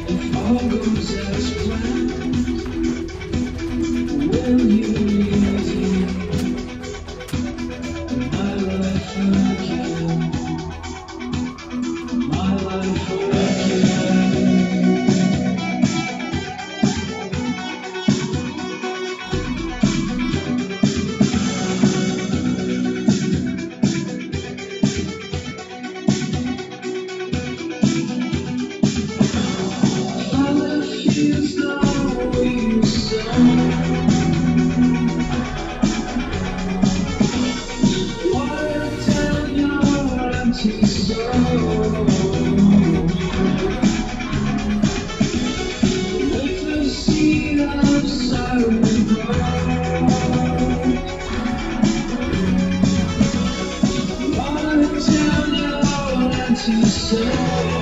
If all goes as planned, will you redeem my life again? My life again. My life is not we sown. Water down your empty soul. With the seed of sorrow grow. Water down your empty soul.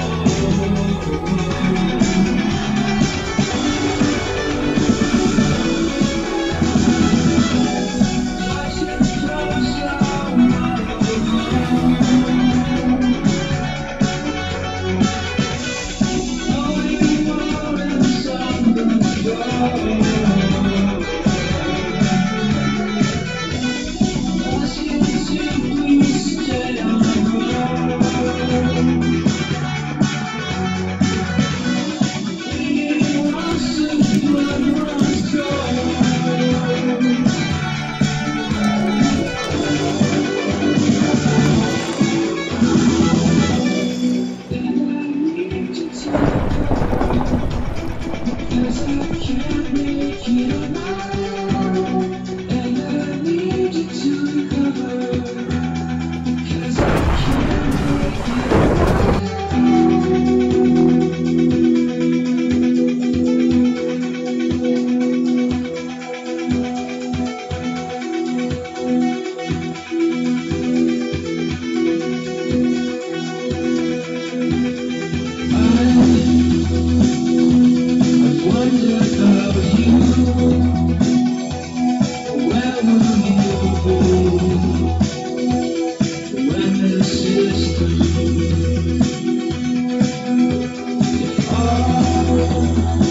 Cause I can't make it alone, and I need you to recover. Cause I can't make it I wonder about you. Where will you be when this is through? If all